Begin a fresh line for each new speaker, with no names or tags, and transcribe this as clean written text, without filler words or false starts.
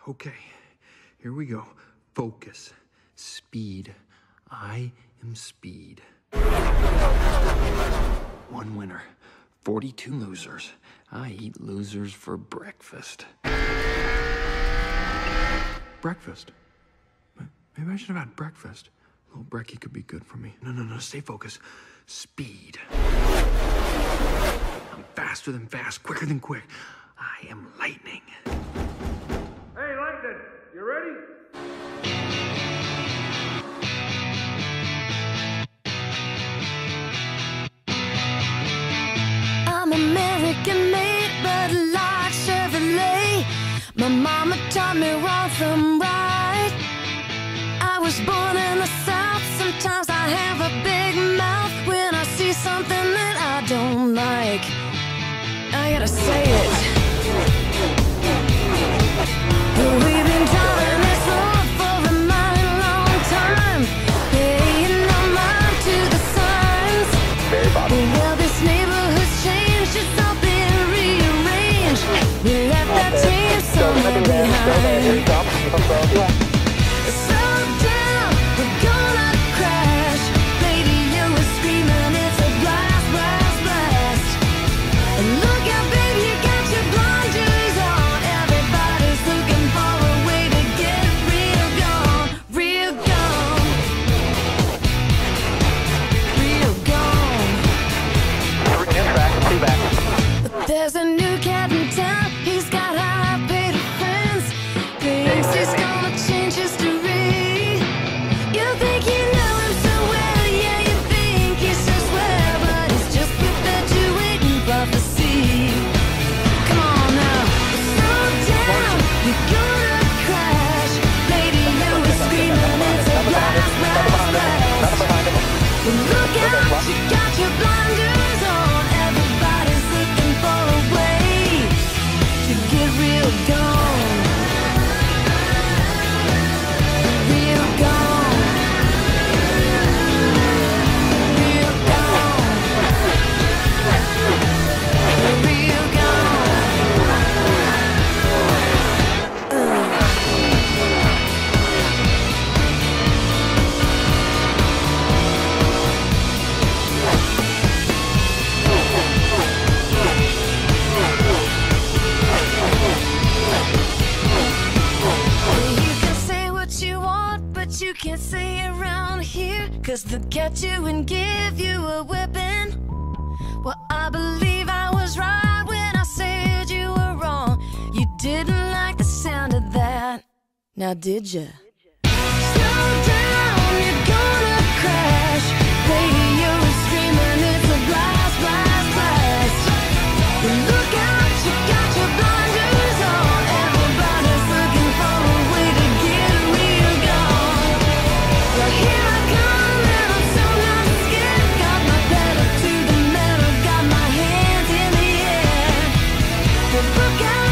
Okay, here we go. Focus. Speed. I am speed. 1 winner. 42 losers. I eat losers for breakfast. Breakfast? Maybe I should have had breakfast. A little brekkie could be good for me. No, stay focused. Speed. I'm faster than fast, quicker than quick. I am lightning.
Hey, Lightning, you ready?
I'm American made, but like Chevrolet. My mama taught me wrong from right. I was born in the South. Sometimes I have a big mouth when I see something that I don't like. I gotta say it. We've been driving this road for a mighty long time, paying no mind to the signs. Well, this neighborhood's changed, it's all been rearranged. We left that team somewhere behind. Slow down, we're gonna crash. Radio is screaming, it's a blast, blast, blast. And look out, baby, you got your blinders on. Everybody's looking for a way to get real gone, real gone, real gone. But there's a new cat in town, he's got high-paid friends. Thinks he's gonna change history. You think you know him so well, yeah, you think he's so swell, but he's just perpetuating prophecy. Come on now, slow down, you're gonna crash. Radio is screaming, it's a blast, blast, blast. But look out, you got your blinders on. Everybody's looking for a way to get real gone. Real gone. Real gone. Real You can say what you want, but you can't say it around here, 'cause they'll catch you and give you a whipping. Well, I believe I was right when I said you were wrong. You didn't like the sound of that, now did ya? Slow down, you're gonna crash. Radio is screaming, it's a blast, blast, blast. But look out, you got your blinders on. Everybody's looking for a way to get real gone. Well, here I come, and I'm so not scared. Got my pedal to the metal, got my hands in the air. But look out.